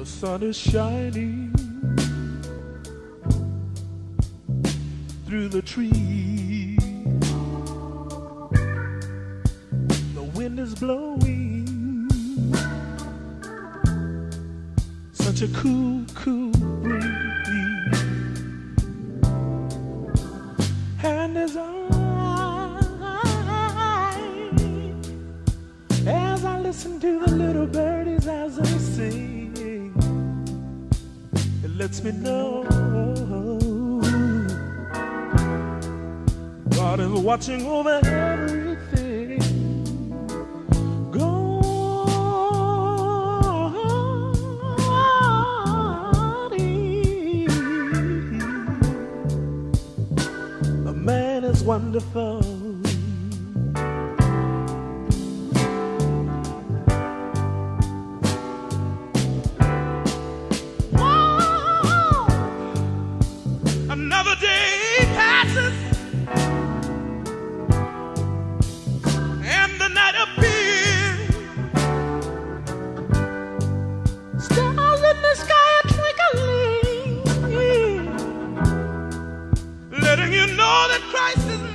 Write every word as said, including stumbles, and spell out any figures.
The sun is shining through the trees. The wind is blowing such a cool, cool breeze. And as I, as I listen to the little birdies as they sing, it lets me know God is watching over everything. God is, the man is wonderful. Another day passes and the night appears. Stars in the sky are twinkling, letting you know that Christ is